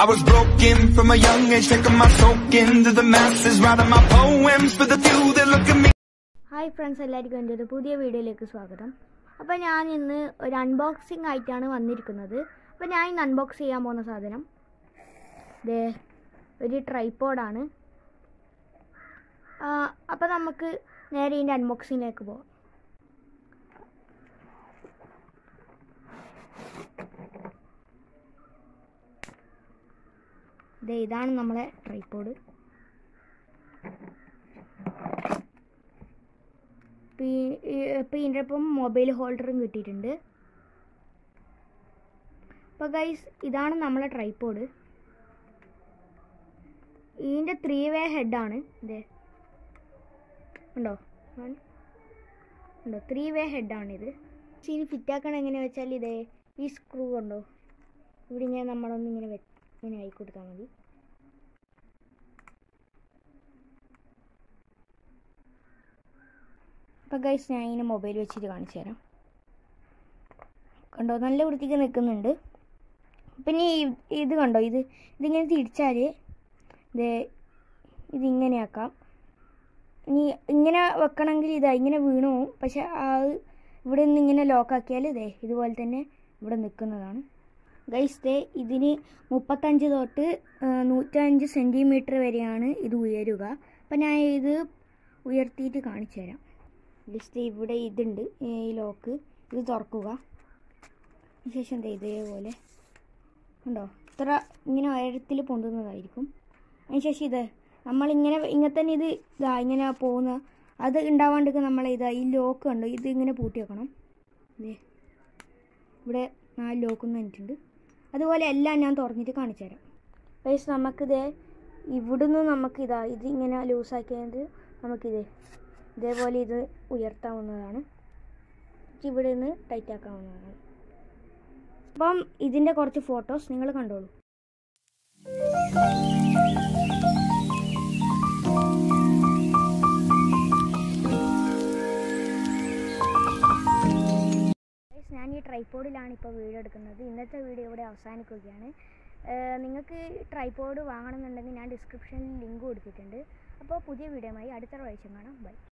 I was broken from a young age, taking my soak into the masses, writing my poems for the few that look at me. Hi friends, എല്ലാവർക്കും എൻ്റെ ഒരു പുതിയ വീഡിയോയിലേക്ക് സ്വാഗതം. അപ്പോൾ ഞാൻ ഇന്ന് ഒരു അൺബോക്സിങ് ആയിട്ടാണ് വന്നിരിക്കുന്നത്. അപ്പോൾ ഞാൻ ഇന്ന് അൺബോക്സ് ചെയ്യാൻ പോകുന്ന സാധനം ഒരു ട്രൈപോഡാണ്. അപ്പോൾ നമുക്ക് നേരെ ഇതിൻ്റെ അൺബോക്സിങ്ങിലേക്ക് പോകാം. ഇതാണ് നമ്മളെ ട്രൈപോഡ്. ഇപ്പോൾ ഇതിൻ്റെ ഒപ്പം മൊബൈൽ ഹോൾഡറും കിട്ടിയിട്ടുണ്ട്. അപ്പോൾ ഗൈസ്, ഇതാണ് നമ്മളെ ട്രൈപോഡ്. ഇതിൻ്റെ 3-way ഹെഡാണ്. ഉണ്ടോ 3-way ഹെഡാണിത്. ഇതിന് ഫിറ്റാക്കണം എങ്ങനെയാണെന്ന് വെച്ചാൽ ഈ സ്ക്രൂ ഉണ്ടോ ഇവിടെ ഇങ്ങനെ നമ്മളൊന്നിങ്ങനെ ഇങ്ങനെ ആയി കൊടുത്താൽ മതി. അപ്പോൾ ഗൈസ്, ഞാൻ ഇതിന് മൊബൈൽ വെച്ചിട്ട് കാണിച്ചു തരാം. കണ്ടോ, നല്ല വൃത്തിക്ക് നിൽക്കുന്നുണ്ട്. പിന്നെ ഇത് കണ്ടോ, ഇതിങ്ങനെ തിരിച്ചാൽ ഇതിങ്ങനെ ആക്കാം. ഇനി ഇങ്ങനെ വെക്കണമെങ്കിൽ ഇങ്ങനെ വീണു പോവും. പക്ഷെ ഇവിടെ നിന്ന് ഇങ്ങനെ ലോക്കാക്കിയാൽ ഇതുപോലെ തന്നെ ഇവിടെ നിൽക്കുന്നതാണ്. ഗൈസ്, ഇതിന് 35 തൊട്ട് 105 സെൻറ്റിമീറ്റർ വരെയാണ് ഇത് ഉയരുക. അപ്പം ഞാൻ ഇത് ഉയർത്തിയിട്ട് കാണിച്ചു തരാം. ജസ്റ്റ് ഇവിടെ ഇതുണ്ട്, ഈ ലോക്ക്. ഇത് തുറക്കുക. ശേഷം ഇതേപോലെ ഉണ്ടോ, ഇത്ര ഇങ്ങനെ ഉയരത്തിൽ പൊന്തുന്നതായിരിക്കും. അതിനുശേഷം നമ്മളിങ്ങനെ തന്നെ ഇങ്ങനെ പോകുന്ന അത് ഉണ്ടാവാണ്ടൊക്കെ ഈ ലോക്ക് കണ്ടോ, ഇത് ഇങ്ങനെ പൂട്ടി വെക്കണം. ഇവിടെ 4 ലോക്കൊന്നും വന്നിട്ടുണ്ട്. അതുപോലെ എല്ലാം ഞാൻ തുറന്നിട്ട് കാണിച്ചു തരാം. പക്ഷേ നമുക്കിത് ഇവിടുന്ന് ഇതിങ്ങനെ ലൂസാക്കിയത് ഇതേപോലെ ഇത് ഉയർത്താവുന്നതാണ്. ഇവിടെ നിന്ന് ടൈറ്റ് ആക്കാവുന്നതാണ്. അപ്പം ഇതിൻ്റെ കുറച്ച് ഫോട്ടോസ് നിങ്ങൾ കണ്ടോളൂ. ഞാൻ ഈ ട്രൈപോഡിലാണ് ഇപ്പോൾ വീഡിയോ എടുക്കുന്നത്. ഇന്നത്തെ വീഡിയോ ഇവിടെ അവസാനിക്കുകയാണ്. നിങ്ങൾക്ക് ട്രൈപോഡ് വാങ്ങണമെന്നുണ്ടെങ്കിൽ ഞാൻ ഡിസ്ക്രിപ്ഷനിൽ ലിങ്ക് കൊടുത്തിട്ടുണ്ട്. അപ്പോൾ പുതിയ വീഡിയോയുമായി അടുത്ത പ്രാവശ്യം കാണാം. ബൈ.